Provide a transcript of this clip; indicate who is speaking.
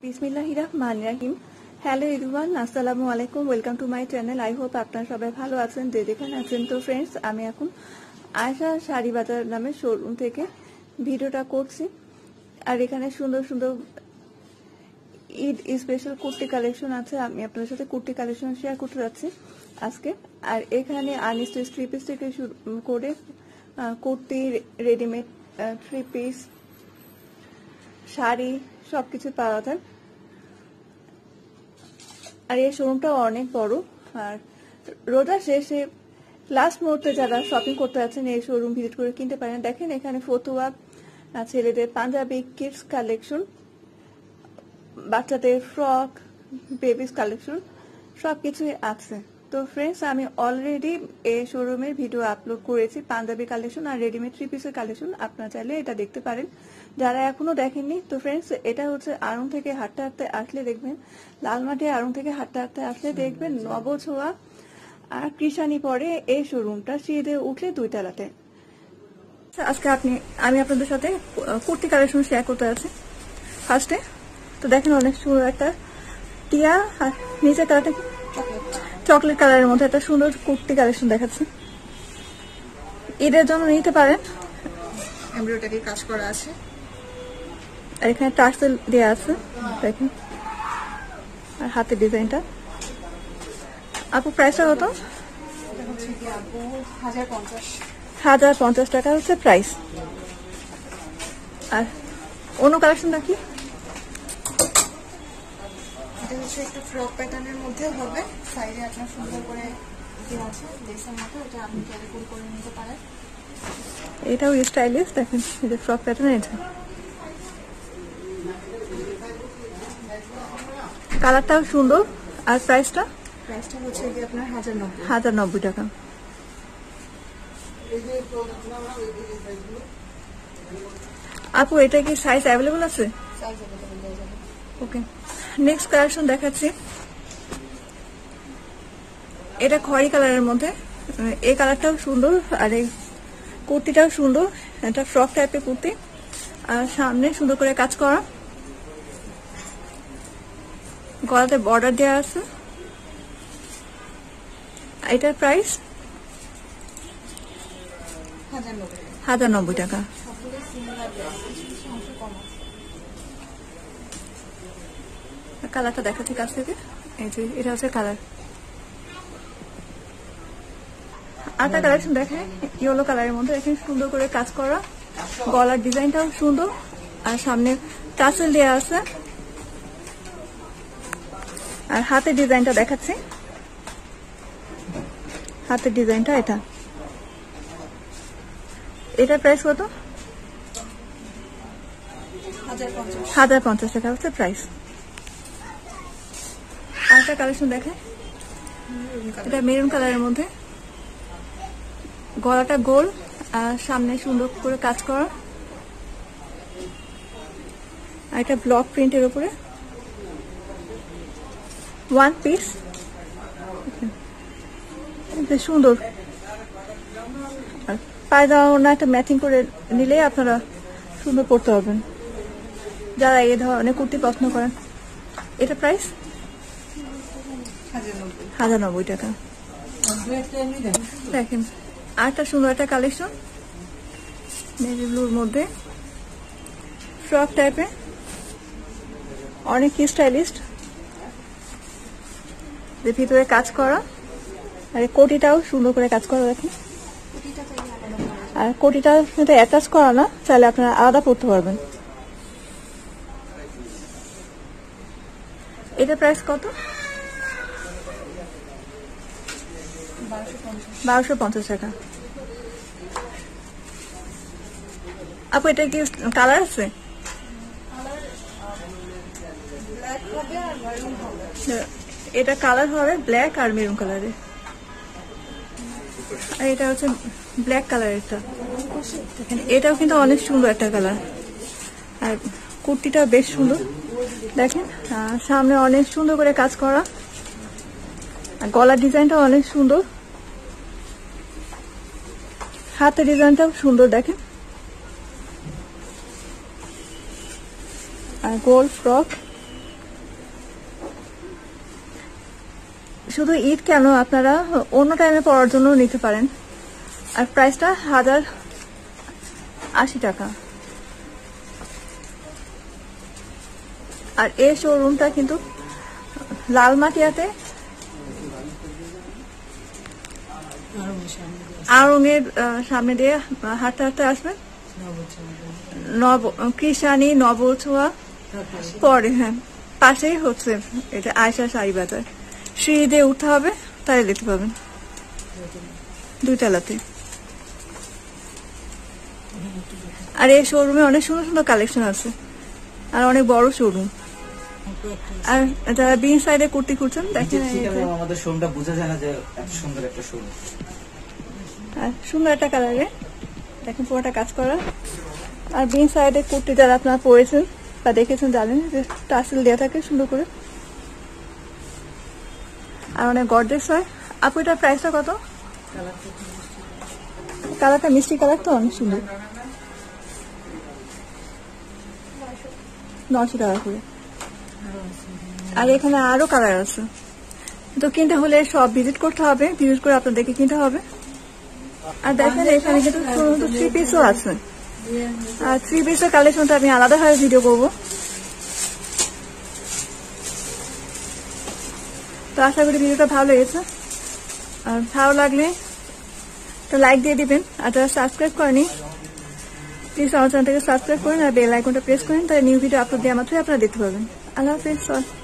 Speaker 1: বিসমিল্লাহির রহমানির রহিম। Hello everyone, আসসালামু আলাইকুম, welcome to my channel. I hope আপনারা সবাই ভালো আছেন, যে যেখানে আছেন। তো ফ্রেন্ডস, আমি এখন আয়শা শাড়ি বাজার নামের শোরুম থেকে ভিডিওটা করছি। আর এখানে সুন্দর সুন্দর ঈদ স্পেশাল কুর্তি কালেকশন আছে। আমি আপনাদের সাথে কুর্তি কালেকশন শেয়ার করতে যাচ্ছি আজকে। আর এখানে আনস্টিচ থ্রি পিস থেকে শুরু করে kurti, readymade three piece, sari সবকিছু পাওয়া যায়। আর এই শোরুমটা অনেক বড়। আর রোজা শেষে লাস্ট মুহূর্তে যারা শপিং করতে যাচ্ছেন এই শোরুম ভিজিট করে কিনতে পারেন। দেখেন এখানে ফতুয়া, ছেলেদের পাঞ্জাবি, কিডস কালেকশন, বাচ্চাদের ফ্রক, বেবিস কালেকশন সবকিছুই আছে। তো ফ্রেন্ডস, আমি অলরেডি এই শোরুমের ভিডিও আপলোড করেছি, পাঞ্জাবি কালেকশন আর রেডিমেড থ্রি পিসের কালেকশন। আপনারা চাইলে এটা দেখতে পারেন যারা এখনো দেখেননি। তো ফ্রেন্ডস, এটা হচ্ছে আড়ং থেকে হাঁটতে হাঁটতে আসলে দেখবেন, লালমাটি আড়ং থেকে হাঁটতে হাঁটতে আসলে দেখবেন নবছোয়া আর কৃষানি পরে এই শোরুমটা, সিঁড়িতে উঠলে 2 তলাতে। আজকে আমি আপনাদের সাথে কুর্তি কালেকশন শেয়ার করতে যাচ্ছি ফার্স্টে। তো দেখেন অনেক সুন্দর একটা টিয়া, আর নিচে কালারটা চকলেট কালারের মধ্যে একটা সুন্দর কুর্তি কালেকশন দেখাচ্ছে। ঈদের জন্য নিতে পারেন।
Speaker 2: এমব্রয়ডারি কাজ করা আছে,
Speaker 1: আর এখানে টার্সেল দেওয়া আছে দেখেন, আর হাতের ডিজাইনটা। আপু প্রাইসটা কত? 1050 টাকা হচ্ছে প্রাইস। আর অন্য কালেকশনটা কি?
Speaker 2: এটা হচ্ছে একটা ফ্রক প্যাটার্নের মধ্যে হবে, সাইডে আপনার সুন্দর করে দেওয়া আছে লেসের মতো, এটা আপনি ক্যারি করে নিতে পারেন।
Speaker 1: এটাও স্টাইলিশ, দেখেন এই যে ফ্রক প্যাটার্ন। এটা কালারটাও সুন্দর। আর প্রাইসটা
Speaker 2: হচ্ছে যে আপনার
Speaker 1: 1090 টাকা। আপু এটা কি সাইজ অ্যাভেলেবল আছে? ওকে, নেক্সট কালেকশন দেখাচ্ছি। এটা খয়েরি কালারের মধ্যে, এই কালারটাও সুন্দর আর এই কুর্তিটাও সুন্দর। এটা ফ্রক টাইপের কুর্তি, আর সামনে সুন্দর করে কাজ করা, গলাতে বর্ডার দেওয়া আছে। এটার প্রাইস 1090 টাকা। কালারটা দেখাচ্ছি কাছ থেকে, এই যে এটা হচ্ছে কালার। আরেকটা কালেকশন দেখেন ইয়েলো কালারের মধ্যে, এখানে সুন্দর করে কাজ করা, গলার ডিজাইনটাও সুন্দর, আর সামনে টাসেল দেওয়া আছে। আর হাতের ডিজাইনটা দেখাচ্ছি, হাতের ডিজাইনটা এটা। এটার প্রাইস কত? 1050 টাকা হচ্ছে প্রাইস। আরেকটা কালেকশন দেখেন, এটা মেরুন কালারের মধ্যে, গলাটা গোল আর সামনে সুন্দর করে কাজ করা, আর এটা ব্লক প্রিন্টের উপরে ওয়ান পিস, সুন্দর। আর পায়জামা একটা ম্যাচিং করে নিলে আপনারা সুন্দর পড়তে পারবেন যারা এই ধরনের কুর্তি পছন্দ করেন। এটা প্রাইস 1090 টাকা। দেখেন আরেকটা সুন্দর একটা কালেকশন, নেভি ব্লুর মধ্যে ফ্রক টাইপের, অনেক স্টাইলিস্ট, ভিতরে কাজ করা, আর কোটিটাও সুন্দর করে কাজ করা। দেখেন, আর কোটিটা কিন্তু অ্যাটাচ করা না, চাইলে আপনারা আলাদা পড়তে পারবেন। এটা প্রাইস কত? 1250 টাকা। আপু এটা কি কালার আছে? এটা কালার হবে ব্ল্যাক আর মেরুন কালারের, আর এটা হচ্ছে ব্ল্যাক কালারেরটা। এটাও কিন্তু অনেক সুন্দর একটা কালার, আর কুর্তিটা বেশ সুন্দর। দেখেন সামনে অনেক সুন্দর করে কাজ করা, আর গলার ডিজাইনটা অনেক সুন্দর, হাতের ডিজাইনটাও সুন্দর। দেখেন, আর গোল ফ্রক, শুধু ঈদ কেন, আপনারা অন্য টাইমে পরার জন্য নিতে পারেন। আর প্রাইসটা 1080 টাকা। আর এই শোরুমটা কিন্তু লালমাটিয়াতে আড়ংয়ের সামনে দিয়ে হাঁটতে হাঁটতে আসবেন, কৃষানি নবছোয়া পরে, হ্যাঁ পাশেই হচ্ছে এটা আয়শা শাড়ি বাজার। সিঁড়ি দিয়ে উঠতে হবে, তাই দেখতে পাবেন 2 তলাতে। আর এই শোরুমে অনেক সুন্দর সুন্দর কালেকশন আছে, আর অনেক বড় শোরুম। আর যারা বিন সাইডে কুর্তি খুঁজছেন দেখেন,
Speaker 3: আমাদের শোরুমটা বোঝা যায় না যে এত সুন্দর একটা শোরুম।
Speaker 1: সুন্দর একটা কালারে দেখেন, পুরোটা কাজ করা। আর বিন সাইডে কুর্তি যারা আপনারা পরেছেন বা দেখেছেন জানেন যে টাসেল দেওয়া থাকে সুন্দর করে, আর অনেক গর্জেস হয়। আপু এটার প্রাইসটা কত? কালারটা মিষ্টি কালার, তো অনেক সুন্দর। 900 টাকা করে। আর এখানে আরো কালার আছে, তো কিনতে হলে সব ভিজিট করতে হবে, ভিজিট করে আপনাদেরকে কিনতে হবে। আর দেখেন এখানে কিন্তু 3 পিসও আছে। আর 3 পিসের কালেকশনটা আমি আলাদাভাবে ভিডিও করবো। তো আশা করি ভিডিওটা ভালো লেগেছে, আর ভালো লাগলে তো লাইক দিয়ে দিবেন। আর যারা সাবস্ক্রাইব করেনি প্লিজ আমার চ্যানেলটাকে সাবস্ক্রাইব করেন, আর বেল আইকনটা প্রেস করেন, তাহলে নিউ ভিডিও আপলোড দেওয়া মাত্রই আপনারা দেখতে পাবেন। আল্লাহ হাফেজ।